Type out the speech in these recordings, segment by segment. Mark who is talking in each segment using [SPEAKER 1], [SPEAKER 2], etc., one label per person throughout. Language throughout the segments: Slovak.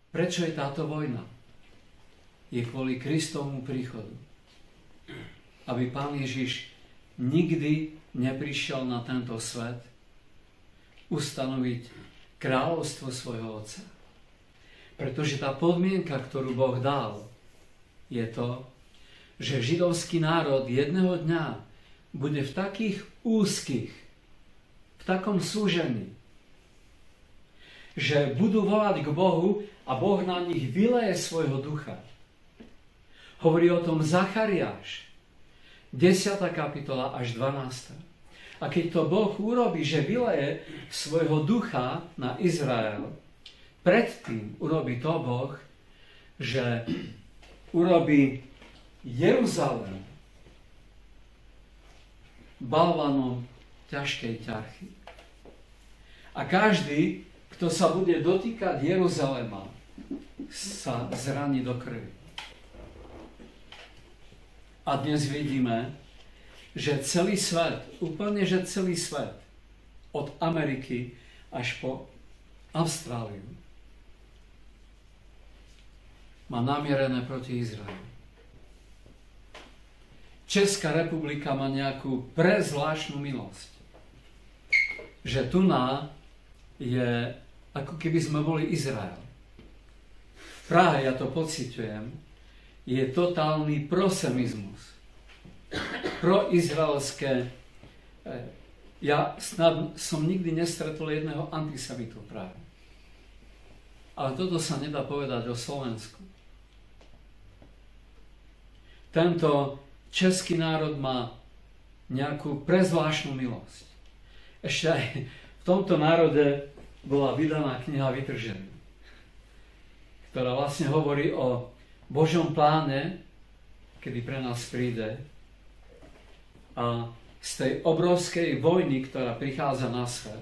[SPEAKER 1] Prečo je táto vojna? Je kvôli Kristovmu príchodu. Aby Pán Ježiš nikdy neprišiel na tento svet ustanoviť kráľovstvo svojho Otca. Pretože tá podmienka, ktorú Boh dal, je to, že židovský národ jedného dňa bude v takých úzkých, v takom súžení, že budú volať k Bohu a Boh na nich vyleje svojho ducha. Hovorí o tom Zachariáš, 10. kapitola až 12. A keď to Boh urobí, že vyleje svojho ducha na Izrael, predtým urobí to Boh, že urobí Jeruzalém balvanom ťažkej ťarchy. A každý, kto sa bude dotýkať Jeruzalema, sa zraní do krvi. A dnes vidíme, že celý svet, úplne že celý svet, od Ameriky až po Austráliu, má namierené proti Izraelu. Česká republika má nejakú prezvláštnu milosť. Že tuná je, ako keby sme boli Izrael. V Prahe, ja to pociťujem, je totálny prosemizmus. Proizraelské. Ja snad som nikdy nestretol jedného antisemitu v Prahe. Ale toto sa nedá povedať o Slovensku. Tento český národ má nejakú prezvláštnu milosť. Ešte aj v tomto národe bola vydaná kniha Vytržený, ktorá vlastne hovorí o Božom pláne, kedy pre nás príde, a z tej obrovskej vojny, ktorá prichádza na svet,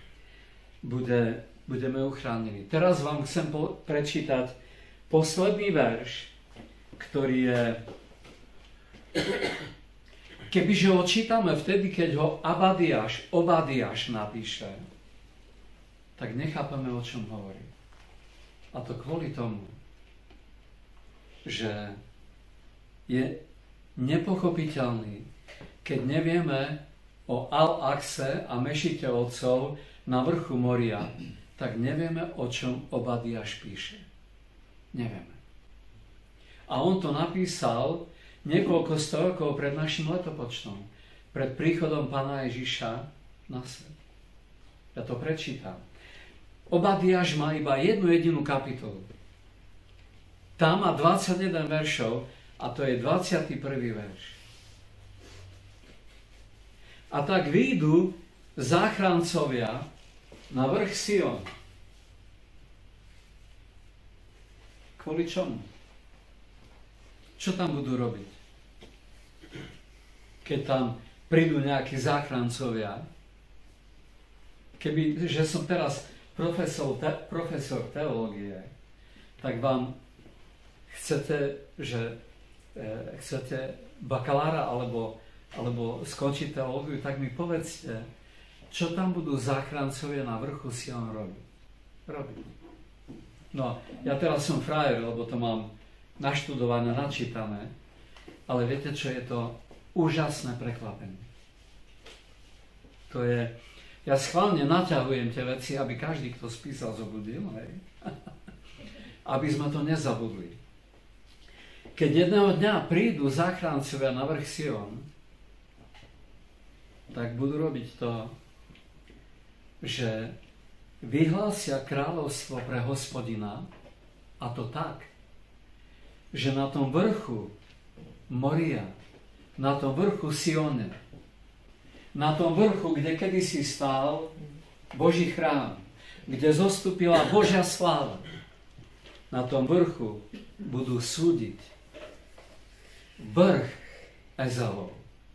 [SPEAKER 1] budeme uchránení. Teraz vám chcem prečítať posledný verš, ktorý je, kebyže ho čítame vtedy, keď ho Obadiáš napíše, tak nechápame, o čom hovorí. A to kvôli tomu, že je nepochopiteľný, keď nevieme o Al-Akse a Mešite otcov na vrchu Moria, tak nevieme, o čom Obadiáš píše. Nevieme. A on to napísal niekoľko rokov pred našim letopočtom, pred príchodom Pána Ježiša na svet. Ja to prečítam. Obadiáš má iba jednu jedinú kapitolu. Tam má 21 veršov a to je 21. verš. A tak výjdu záchrancovia na vrch Sion. Kvôli čomu? Čo tam budú robiť? Keď tam prídu nejakí záchrancovia, že som teraz profesor teológie, tak vám chcete bakalára alebo skončiť teológiu, tak mi povedzte, čo tam budú záchrancovia na vrchu Sion robiť. No, ja teraz som frajer, lebo to mám naštudované, načítané, ale viete, čo je to úžasné prekvapenie. To je, ja schválne naťahujem tie veci, aby každý, kto spísal, zobudil, hej? Aby sme to nezabudli. Keď jedného dňa prídu záchrancovia na vrch Sion, tak budú robiť to, že vyhlásia kráľovstvo pre Hospodina, a to tak, že na tom vrchu Moria, na tom vrchu Sione, na tom vrchu, kde kedysi stál Boží chrám, kde zostúpila Božia sláva, na tom vrchu budú súdiť vrch Ezavov.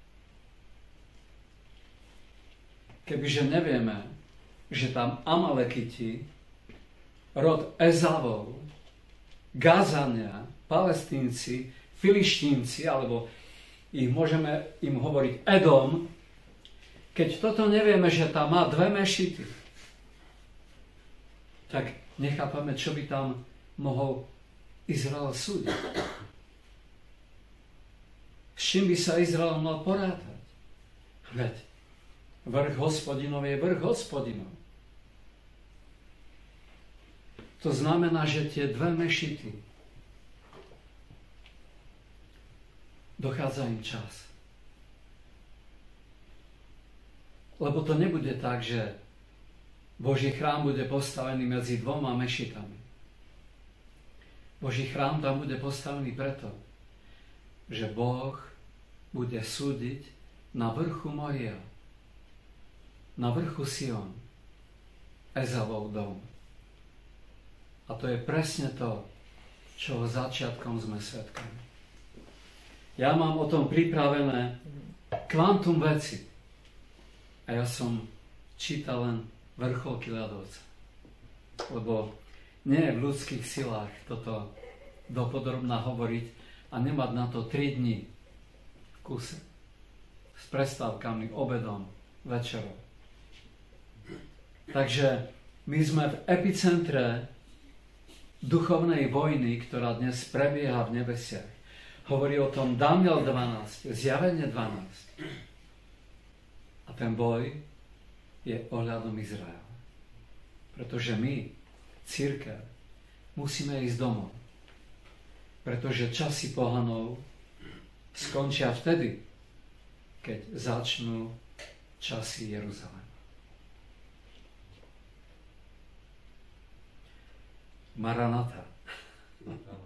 [SPEAKER 1] Kebyže nevieme, že tam Amalekiti, rod Ezavov, Gázania, Palestínci, Filištínci, alebo môžeme im hovoriť Edom, keď toto nevieme, že tam má dve mešity, tak nechápame, čo by tam mohol Izrael súdiť? S čím by sa Izrael mal porátať? Veď vrch Hospodinov je vrch Hospodinov. To znamená, že tie dve mešity dochádza im čas. Lebo to nebude tak, že Boží chrám bude postavený medzi dvoma mešitami. Boží chrám tam bude postavený preto, že Boh bude súdiť na vrchu Moria, na vrchu Sion, Ezavov dom. A to je presne to, čo začiatkom sme svedkami. Ja mám o tom pripravené kvantum veci. A ja som čítal len vrcholky ľadovca. Lebo nie je v ľudských silách toto dopodrobná hovoriť a nemať na to 3 dni v kuse. S prestávkami, obedom, večerou. Takže my sme v epicentre duchovnej vojny, ktorá dnes prebieha v nebesiach. Hovorí o tom Daniel 12, Zjavenie 12. A ten boj je ohľadom Izraela. Pretože my, cirkev, musíme ísť domov. Pretože časy pohanov skončia vtedy, keď začnú časy Jeruzalema. Maranata.